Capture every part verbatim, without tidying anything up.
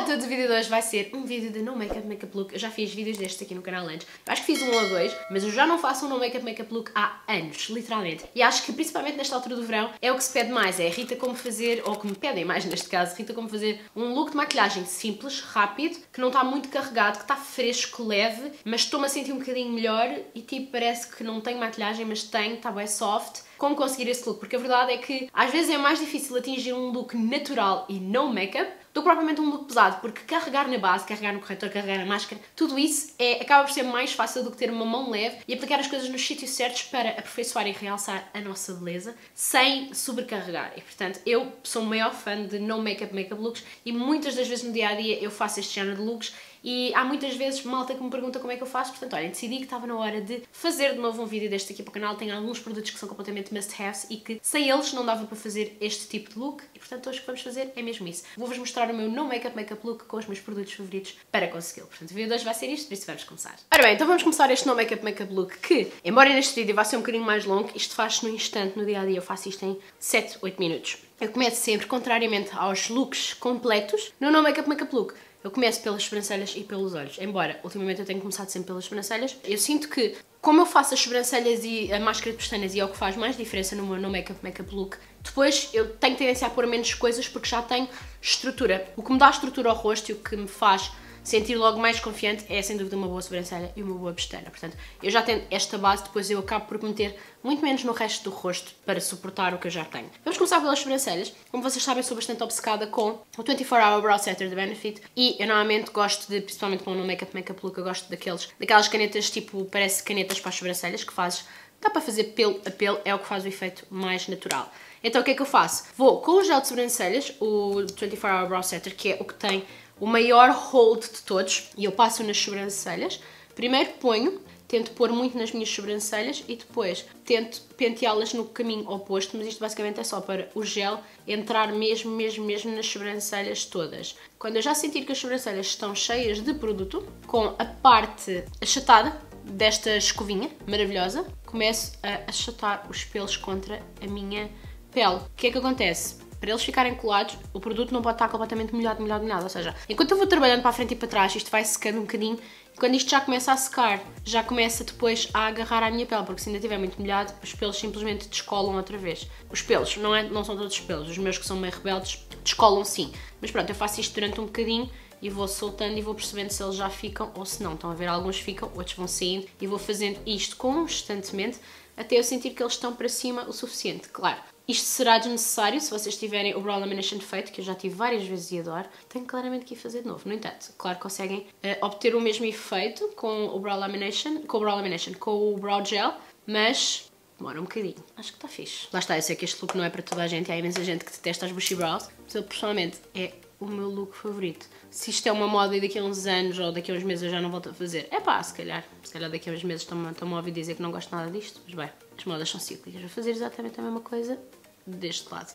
malta, do vídeo de hoje vai ser um vídeo de no make-up make-up look. Eu já fiz vídeos destes aqui no canal antes. Eu acho que fiz um ou dois, mas eu já não faço um no make-up make-up look há anos, literalmente. E acho que principalmente nesta altura do verão é o que se pede mais, é a Rita como fazer, ou que me pedem mais neste caso, Rita como fazer um look de maquilhagem simples, rápido, que não está muito carregado, que está fresco, leve, mas estou-me a sentir um bocadinho melhor e tipo parece que não tenho maquilhagem, mas tenho, está bem soft. Como conseguir esse look? Porque a verdade é que às vezes é mais difícil atingir um look natural e no make-up do que propriamente um look pesado, porque carregar na base, carregar no corretor, carregar na máscara, tudo isso é, acaba por ser mais fácil do que ter uma mão leve e aplicar as coisas nos sítios certos para aperfeiçoar e realçar a nossa beleza sem sobrecarregar. E portanto, eu sou o maior fã de no make-up make-up looks e muitas das vezes no dia-a-dia eu faço este género de looks e há muitas vezes malta que me pergunta como é que eu faço, portanto, olha, decidi que estava na hora de fazer de novo um vídeo deste aqui para o canal. Tenho alguns produtos que são completamente must-haves e que sem eles não dava para fazer este tipo de look e portanto hoje o que vamos fazer é mesmo isso. Vou-vos mostrar o meu no make-up make-up look com os meus produtos favoritos para consegui-lo. Portanto, o vídeo de hoje vai ser isto, por isso vamos começar. Ora bem, então vamos começar este no make-up make-up look que, embora neste vídeo vá ser um bocadinho mais longo, isto faz-se no instante, no dia-a-dia, eu faço isto em sete, oito minutos. Eu começo sempre, contrariamente aos looks completos, no no make-up make-up look. Eu começo pelas sobrancelhas e pelos olhos. Embora, ultimamente eu tenho começado sempre pelas sobrancelhas, eu sinto que, como eu faço as sobrancelhas e a máscara de pestanas e é o que faz mais diferença no meu no make-up make-up look, depois eu tenho tendência a pôr menos coisas porque já tenho estrutura. O que me dá estrutura ao rosto e o que me faz sentir logo mais confiante é sem dúvida uma boa sobrancelha e uma boa pestana. Portanto, eu já tendo esta base, depois eu acabo por meter muito menos no resto do rosto para suportar o que eu já tenho. Vamos começar pelas sobrancelhas. Como vocês sabem, sou bastante obcecada com o vinte e quatro hour Brow Setter da Benefit e eu normalmente gosto de, principalmente com o no make-up make-up look, eu gosto daqueles, daquelas canetas tipo, parece canetas para as sobrancelhas que fazes, dá para fazer pelo a pelo, é o que faz o efeito mais natural. Então o que é que eu faço? Vou com o gel de sobrancelhas, o vinte e quatro hour Brow Setter, que é o que tem o maior hold de todos, e eu passo nas sobrancelhas. Primeiro ponho, tento pôr muito nas minhas sobrancelhas e depois tento penteá-las no caminho oposto, mas isto basicamente é só para o gel entrar mesmo, mesmo, mesmo nas sobrancelhas todas. Quando eu já sentir que as sobrancelhas estão cheias de produto, com a parte achatada desta escovinha maravilhosa, começo a achatar os pelos contra a minha pele. O que é que acontece? Para eles ficarem colados, o produto não pode estar completamente molhado, molhado, molhado. Ou seja, enquanto eu vou trabalhando para a frente e para trás, isto vai secando um bocadinho. E quando isto já começa a secar, já começa depois a agarrar à minha pele. Porque se ainda estiver muito molhado, os pelos simplesmente descolam outra vez. Os pelos, não, é, não são todos os pelos. Os meus que são meio rebeldes, descolam sim. Mas pronto, eu faço isto durante um bocadinho e vou soltando e vou percebendo se eles já ficam ou se não. Estão a ver, alguns ficam, outros vão saindo. E vou fazendo isto constantemente até eu sentir que eles estão para cima o suficiente. Claro, isto será desnecessário se vocês tiverem o Brow Lamination feito, que eu já tive várias vezes e adoro. Tenho claramente que ir fazer de novo. No entanto, claro que conseguem uh, obter o mesmo efeito com o Brow Lamination, com o Brow Lamination, com o Brow Gel, mas demora um bocadinho. Acho que está fixe. Lá está, eu sei que este look não é para toda a gente, há imensa gente que detesta as bushy brows, mas eu pessoalmente é o meu look favorito. Se isto é uma moda e daqui a uns anos ou daqui a uns meses eu já não volto a fazer, é pá, se calhar, se calhar daqui a uns meses estão-me a ouvir dizer que não gosto nada disto, mas bem, as modas são cíclicas. Vou fazer exatamente a mesma coisa deste lado.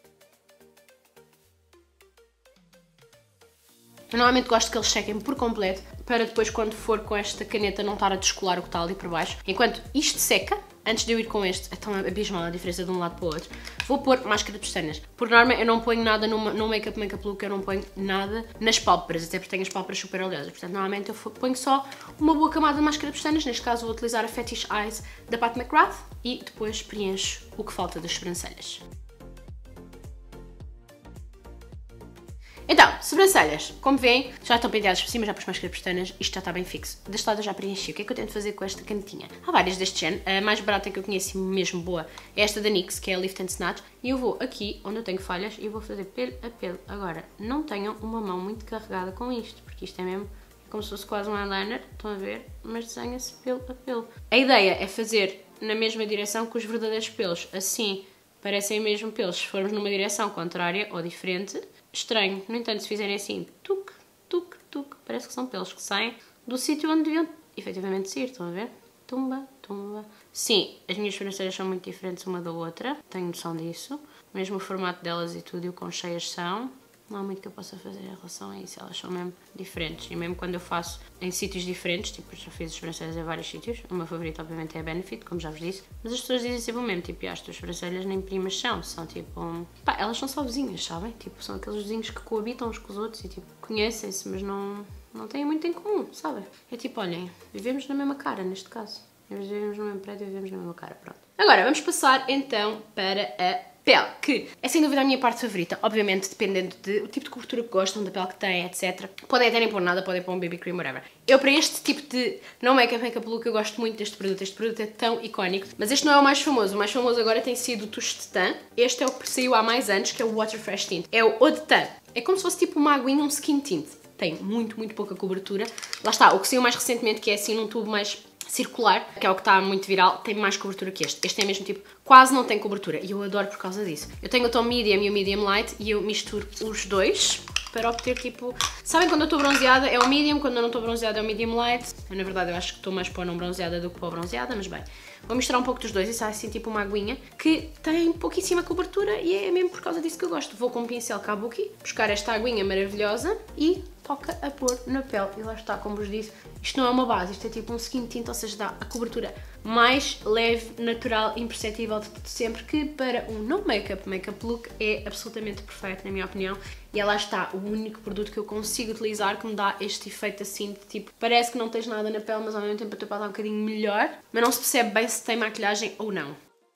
Eu normalmente gosto que eles sequem por completo para depois, quando for com esta caneta, não estar a descolar o que está ali por baixo. Enquanto isto seca, antes de eu ir com este, é tão abismal a diferença de um lado para o outro, vou pôr máscara de pestanas. Por norma, eu não ponho nada no, no make-up make-up look, eu não ponho nada nas pálpebras, até porque tenho as pálpebras super oleosas. Portanto, normalmente eu ponho só uma boa camada de máscara de pestanas. Neste caso, vou utilizar a Fetish Eyes da Pat McGrath e depois preencho o que falta das sobrancelhas. Então, sobrancelhas, como veem, já estão penteadas por cima, já pus máscara de pestanas, isto já está bem fixo. Deste lado eu já preenchi. O que é que eu tento fazer com esta canetinha? Há várias deste género, a mais barata que eu conheço mesmo boa é esta da NYX, que é a Lift and Snatch, e eu vou aqui, onde eu tenho falhas, e vou fazer pelo a pelo. Agora, não tenham uma mão muito carregada com isto, porque isto é mesmo como se fosse quase um eyeliner, estão a ver? Mas desenha-se pelo a pelo. A ideia é fazer na mesma direção que os verdadeiros pelos, assim parecem mesmo pelos. Se formos numa direção contrária ou diferente, estranho. No entanto, se fizerem assim, tuc, tuc, tuc, parece que são pelos que saem do sítio onde deviam efetivamente sair, estão a ver? Tumba, tumba. Sim, as minhas sobrancelhas são muito diferentes uma da outra, tenho noção disso. Mesmo o formato delas e tudo e o quão cheias são. não há muito que eu possa fazer em relação a isso, elas são mesmo diferentes. E mesmo quando eu faço em sítios diferentes, tipo, já fiz as sobrancelhas em vários sítios, o meu favorito obviamente é a Benefit, como já vos disse, mas as pessoas dizem sempre o mesmo, tipo, as tuas sobrancelhas nem primas são, são tipo, pá, elas são só vizinhas, sabem? Tipo, são aqueles vizinhos que coabitam uns com os outros e tipo, conhecem-se, mas não, não têm muito em comum, sabem? É tipo, olhem, vivemos na mesma cara neste caso, vivemos no mesmo prédio, vivemos na mesma cara, pronto. Agora, vamos passar então para a pele, que é sem dúvida a minha parte favorita, obviamente dependendo do tipo de cobertura que gostam, da pele que têm, etcétera. Podem até nem pôr nada, podem pôr um B B cream, whatever. Eu para este tipo de não make-up, make-up look, eu gosto muito deste produto, este produto é tão icónico, mas este não é o mais famoso, o mais famoso agora tem sido o Touche de Teint. Este é o que saiu há mais anos, que é o Water Fresh Tint, é o Eau de Teint, é como se fosse tipo uma aguinha, um skin tint, tem muito, muito pouca cobertura. Lá está, o que saiu mais recentemente, que é assim num tubo mais circular, que é o que está muito viral, tem mais cobertura que este. Este é mesmo tipo, quase não tem cobertura e eu adoro por causa disso. Eu tenho o tom medium e o medium light e eu misturo os dois para obter tipo... Sabem quando eu estou bronzeada é o medium, quando eu não estou bronzeada é o medium light. Eu, na verdade eu acho que estou mais para o não bronzeada do que para o bronzeada, mas bem. Vou misturar um pouco dos dois e sai assim tipo uma aguinha que tem pouquíssima cobertura e é mesmo por causa disso que eu gosto. Vou com um pincel Kabuki buscar esta aguinha maravilhosa e toca a pôr na pele. E lá está, como vos disse, isto não é uma base, isto é tipo um skin tint, ou seja, dá a cobertura mais leve, natural, imperceptível de sempre, que para um não make-up, make-up look é absolutamente perfeito, na minha opinião. E lá está, o único produto que eu consigo utilizar que me dá este efeito assim de tipo, parece que não tens nada na pele, mas ao mesmo tempo a tua pele está um bocadinho melhor, mas não se percebe bem se tem maquilhagem ou não.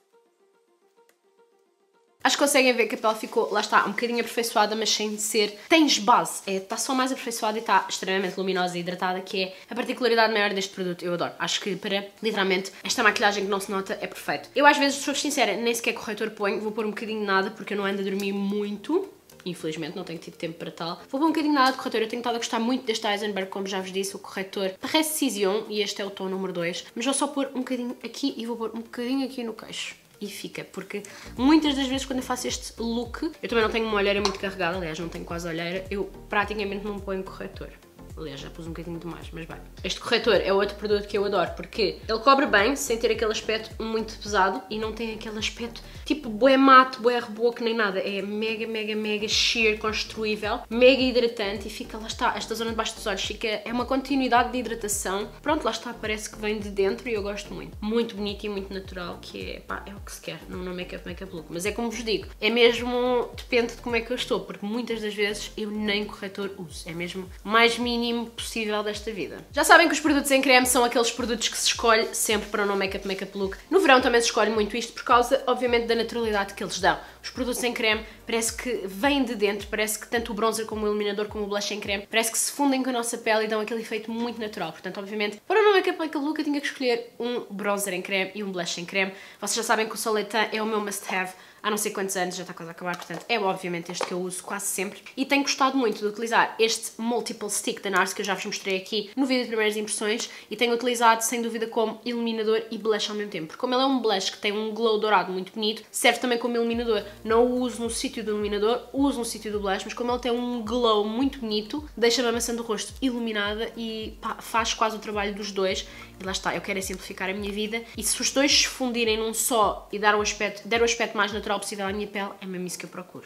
Acho que conseguem ver que a pele ficou, lá está, um bocadinho aperfeiçoada, mas sem ser... Tens base, é, está só mais aperfeiçoada e está extremamente luminosa e hidratada, que é a particularidade maior deste produto. Eu adoro. Acho que para, literalmente, esta maquilhagem que não se nota é perfeito. Eu às vezes, sou sincera, nem sequer corretor ponho, vou pôr um bocadinho de nada, porque eu não ando a dormir muito. Infelizmente, não tenho tido tempo para tal. Vou pôr um bocadinho nada de corretor. Eu tenho estado a gostar muito deste Eisenberg, como já vos disse, o corretor Precision, e este é o tom número dois. Mas vou só pôr um bocadinho aqui e vou pôr um bocadinho aqui no queixo. E fica, porque muitas das vezes quando eu faço este look, eu também não tenho uma olheira muito carregada, aliás não tenho quase olheira, eu praticamente não ponho corretor. Aliás, já pus um bocadinho demais, mas bem. Este corretor é outro produto que eu adoro, porque ele cobre bem, sem ter aquele aspecto muito pesado e não tem aquele aspecto tipo bué mate, bué reboco, nem nada. É mega, mega, mega sheer, construível, mega hidratante e fica, lá está, esta zona debaixo dos olhos fica, é uma continuidade de hidratação. Pronto, lá está, parece que vem de dentro e eu gosto muito. Muito bonito e muito natural, que é, pá, é o que se quer, não no make-up, make-up look. Mas é como vos digo, é mesmo, depende de como é que eu estou, porque muitas das vezes eu nem corretor uso. É mesmo mais mínimo possível desta vida. Já sabem que os produtos em creme são aqueles produtos que se escolhe sempre para o não make-up, make-up look. No verão também se escolhe muito isto por causa, obviamente, da naturalidade que eles dão. Os produtos em creme parece que vêm de dentro, parece que tanto o bronzer como o iluminador como o blush em creme parece que se fundem com a nossa pele e dão aquele efeito muito natural. Portanto, obviamente, para o não make-up, make-up look eu tinha que escolher um bronzer em creme e um blush em creme. Vocês já sabem que o Soletan é o meu must-have há não sei quantos anos, já está quase a acabar, portanto é obviamente este que eu uso quase sempre e tenho gostado muito de utilizar este Multiple Stick da NARS que eu já vos mostrei aqui no vídeo de primeiras impressões e tenho utilizado sem dúvida como iluminador e blush ao mesmo tempo, porque como ele é um blush que tem um glow dourado muito bonito, serve também como iluminador. Não o uso no sítio do iluminador, uso no sítio do blush, mas como ele tem um glow muito bonito, deixa-me a maçã do rosto iluminada e pá, faz quase o trabalho dos dois. E lá está, eu quero é simplificar a minha vida e se os dois se fundirem num só e dar o aspecto, der o aspecto mais natural possível à minha pele, é mesmo isso que eu procuro.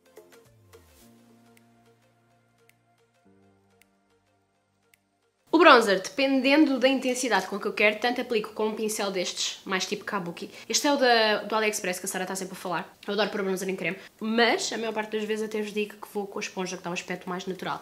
O bronzer, dependendo da intensidade com que eu quero, tanto aplico com um pincel destes, mais tipo Kabuki. Este é o da, do AliExpress, que a Sara está sempre a falar. Eu adoro pôr bronzer em creme, mas a maior parte das vezes até vos digo que vou com a esponja, que dá um aspecto mais natural.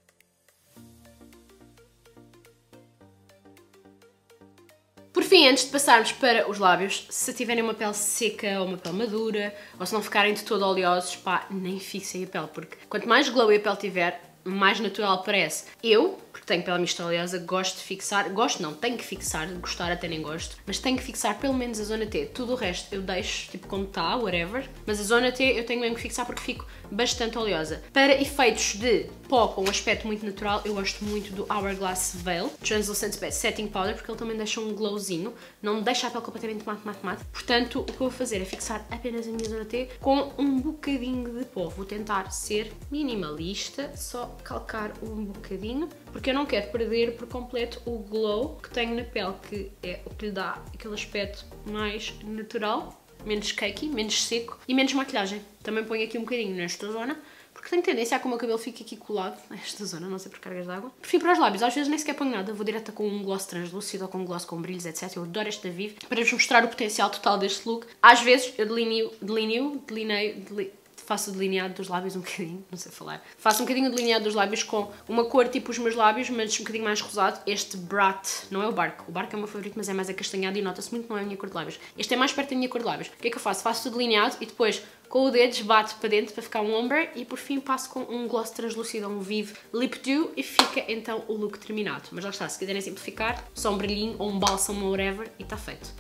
Por fim, antes de passarmos para os lábios, se tiverem uma pele seca ou uma pele madura, ou se não ficarem de todo oleosos, pá, nem fixem a pele, porque quanto mais glowy a pele tiver, mais natural parece. Eu, porque tenho pele mista oleosa, gosto de fixar, gosto não, tenho que fixar, gostar até nem gosto, mas tenho que fixar pelo menos a zona T. Tudo o resto eu deixo, tipo, como está, whatever, mas a zona T eu tenho mesmo que fixar porque fico bastante oleosa. Para efeitos de pó com um aspecto muito natural, eu gosto muito do Hourglass Veil Translucent Setting Powder, porque ele também deixa um glowzinho, não me deixa a pele completamente mate, mate, mate. Portanto, o que eu vou fazer é fixar apenas a minha zona T com um bocadinho de pó. Vou tentar ser minimalista, só calcar um bocadinho, porque eu não quero perder por completo o glow que tenho na pele, que é o que lhe dá aquele aspecto mais natural, menos cakey, menos seco e menos maquilhagem. Também ponho aqui um bocadinho nesta zona, porque porque tenho tendência a que o meu cabelo fique aqui colado nesta zona, não sei por cargas de água. Prefiro para os lábios, às vezes nem sequer ponho nada, vou direto com um gloss translúcido ou com um gloss com brilhos, etcétera. Eu adoro este da Vive, para vos mostrar o potencial total deste look. Às vezes eu delineo, delineo, delineio, delineo faço o delineado dos lábios um bocadinho, não sei falar. Faço um bocadinho o delineado dos lábios com uma cor tipo os meus lábios, mas um bocadinho mais rosado. Este Brat, não é o Bark. O Bark é o meu favorito, mas é mais acastanhado e nota-se muito que não é a minha cor de lábios. Este é mais perto da minha cor de lábios. O que é que eu faço? Faço o delineado e depois com o dedo bato para dentro para ficar um ombre e por fim passo com um gloss translúcido, um Vive Lip Dew e fica então o look terminado. Mas lá está, se quiserem simplificar, só um brilhinho ou um bálsamo ou whatever e está feito.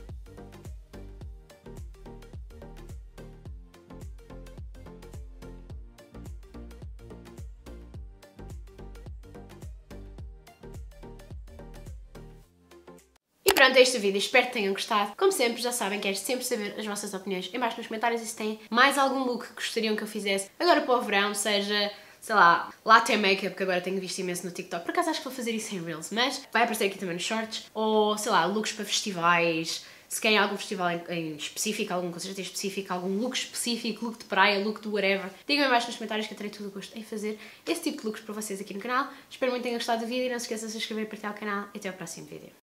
Pronto, é este vídeo, espero que tenham gostado. Como sempre, já sabem, quero sempre saber as vossas opiniões em baixo nos comentários e se têm mais algum look que gostariam que eu fizesse agora para o verão, seja, sei lá, latte make-up, que agora tenho visto imenso no TikTok. Por acaso acho que vou fazer isso em Reels, mas vai aparecer aqui também nos shorts. Ou, sei lá, looks para festivais, se querem algum festival em, em específico, algum concerto em específico, algum look específico, look de praia, look de whatever. Digam em baixo nos comentários que eu terei todo o gosto em fazer esse tipo de looks para vocês aqui no canal. Espero muito que tenham gostado do vídeo e não se esqueçam de se inscrever e partilhar o canal. E até ao próximo vídeo.